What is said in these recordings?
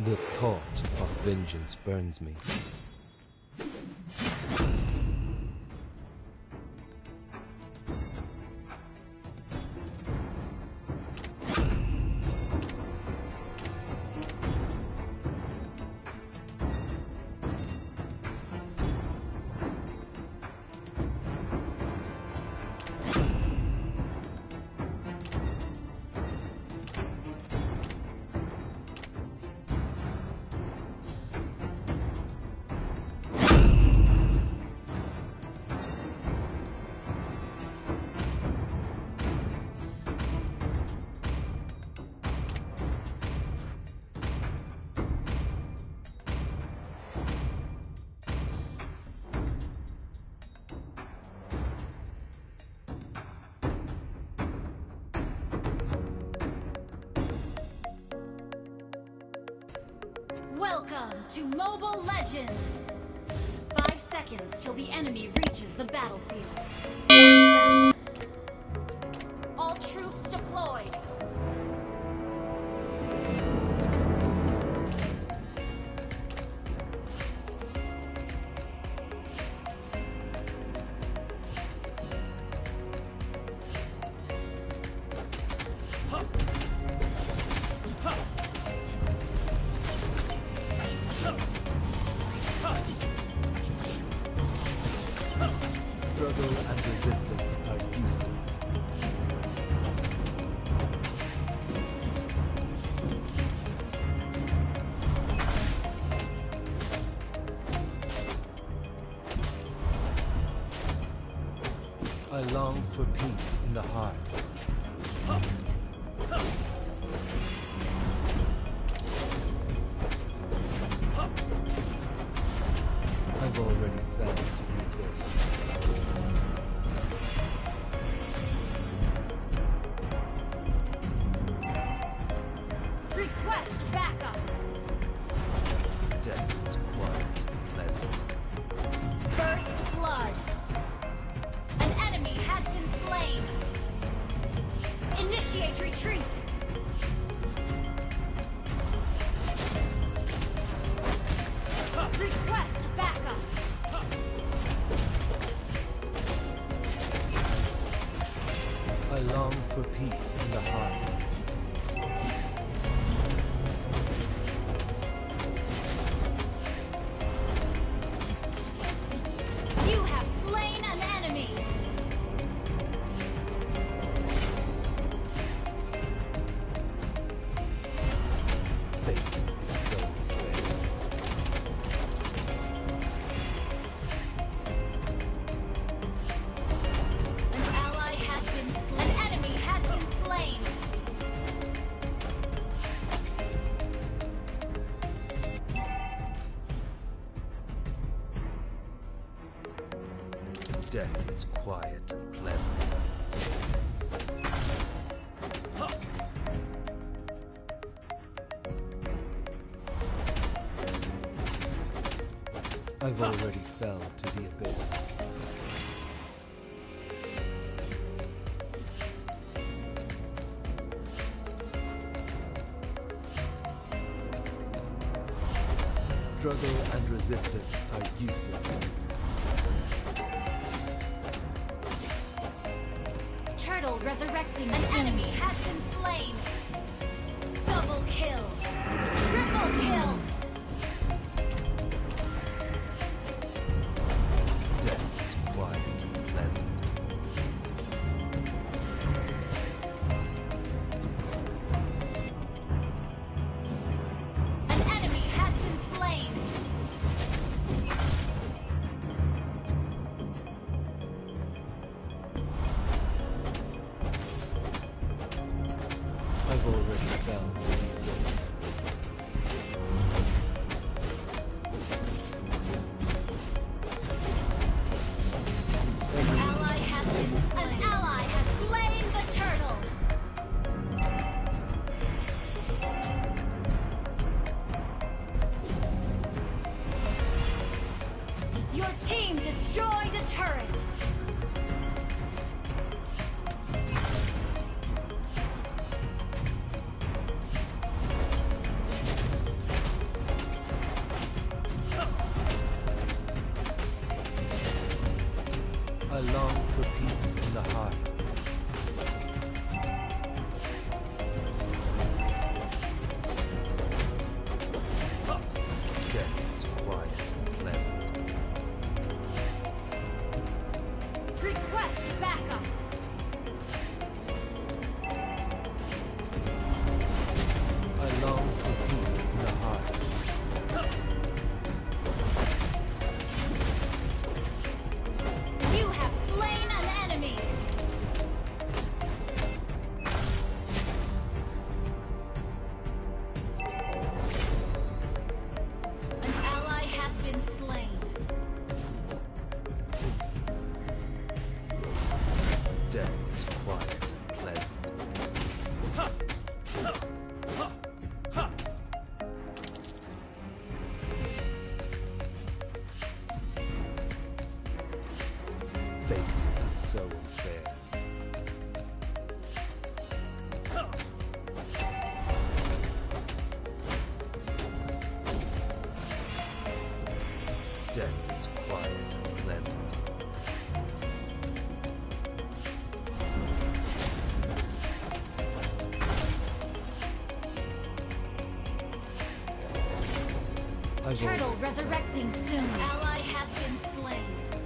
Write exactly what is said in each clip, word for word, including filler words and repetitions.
The thought of vengeance burns me. Welcome to Mobile Legends! Five seconds till the enemy reaches the battlefield. Smash them! All troops deployed! Struggle and resistance are useless. I long for peace in the heart. I've already felt to be this. Request backup! Death is quiet and pleasant. First blood! An enemy has been slain! Initiate retreat! Request backup! I long for peace in the heart. You have slain an enemy! Fate is so fair. An ally has been slain. An enemy has been slain! Death is quiet and pleasant. I've already fell to the abyss. Struggle and resistance are useless. Turtle resurrecting. An enemy has been slain! Double kill! Triple kill! Death is quiet and pleasant. An enemy has been slain! I've already fell to the abyss. An ally has been slain! An ally has slain the turtle! Your team destroyed a turret! I long for peace in the heart. Death is quiet and pleasant. Request backup. I long for peace in the heart. You have slain an enemy. An ally has been slain. Death is quiet and pleasant. Fate is so unfair. Death is quiet and pleasant. I will Turtle resurrecting soon. Ally has been slain.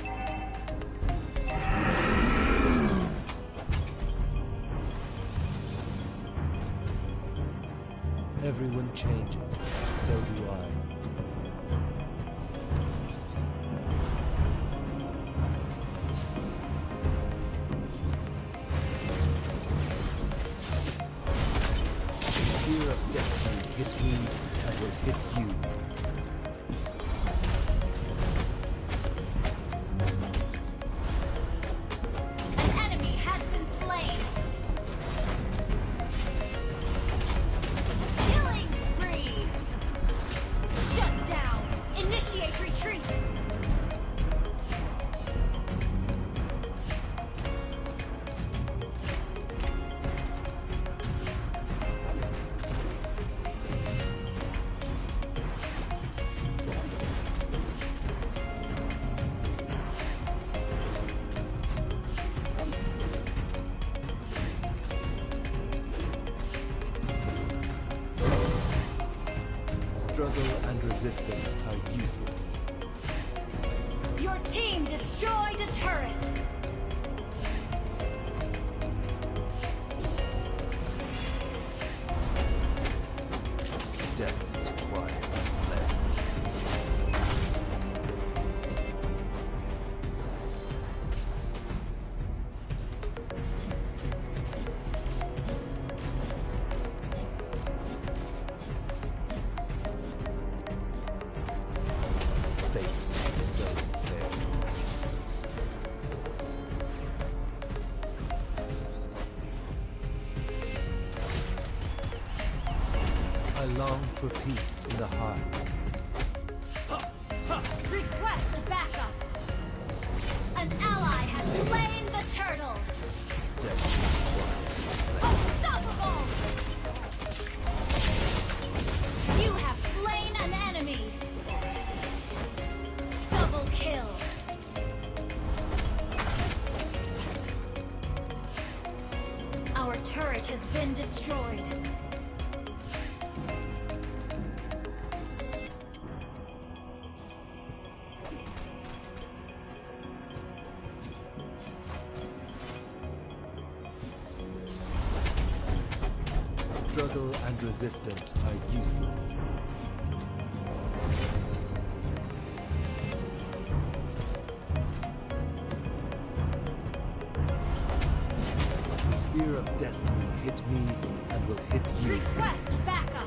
Everyone changes, so do I. The spear of destiny hit me and will hit you. An enemy has been slain. Killing spree. Shut down. Initiate retreat. Struggle and resistance are useless. Your team destroyed a turret. Death is quiet and pleasant. Fate is so fair. I long for peace in the heart. Request backup. An ally has slain the turtle. Death is quiet and pleasant. Unstoppable! You have slain an enemy. Double kill. Our turret has been destroyed. Struggle and resistance are useless. The spear of destiny hit me and will hit you. Request backup.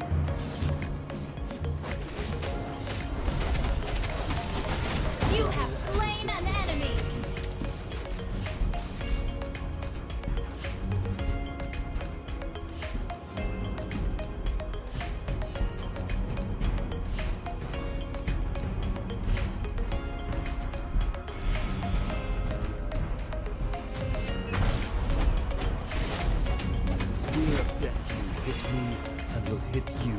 You have slain an enemy. Spear of destiny hit me and will hit you.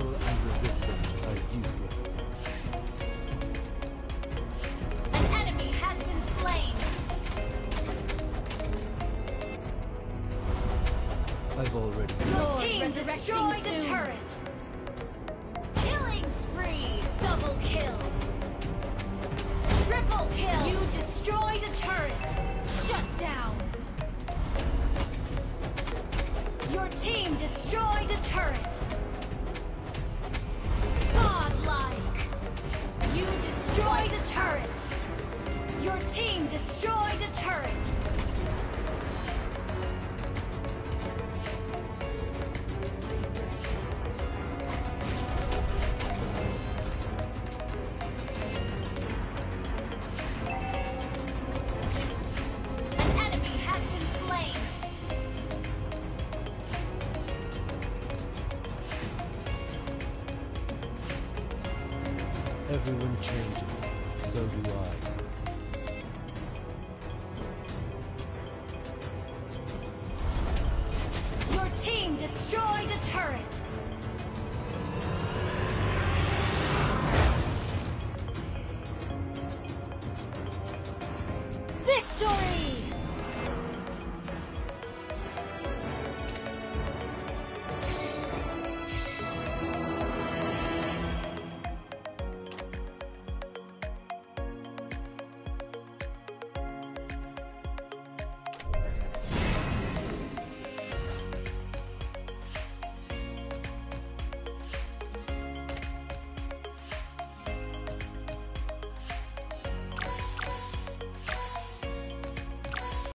Denial and resistance are useless. An enemy has been slain. I've already... Your Lord, team resurrecting destroyed the soon. turret. Killing spree. Double kill. Triple kill. You destroyed a turret. Shut down. Your team destroyed a turret. Godlike. You destroyed a turret. Your team destroyed a turret. An enemy has been slain. Everyone changes. So do I.